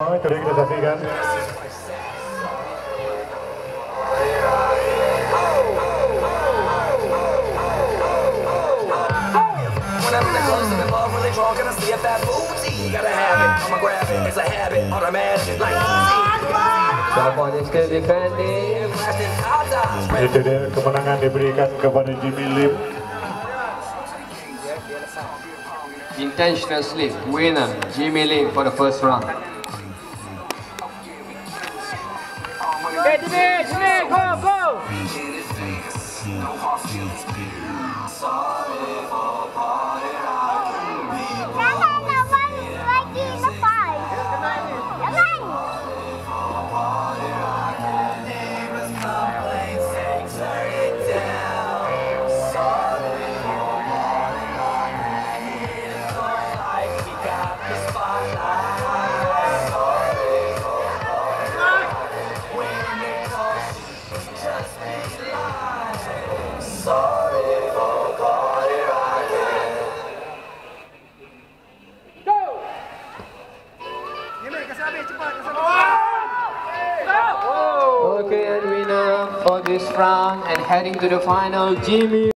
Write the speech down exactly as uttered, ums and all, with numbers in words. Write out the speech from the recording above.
Oh, itu kita saksikan. Safuan is still defending. Itu dia kemenangan diberikan kepada Jimmy Lim. Intentional slip, winner Jimmy Lim for the first round. Hey, Jimmy, Jimmy, go, go! Okay, and winner for this round and heading to the final, Jimmy.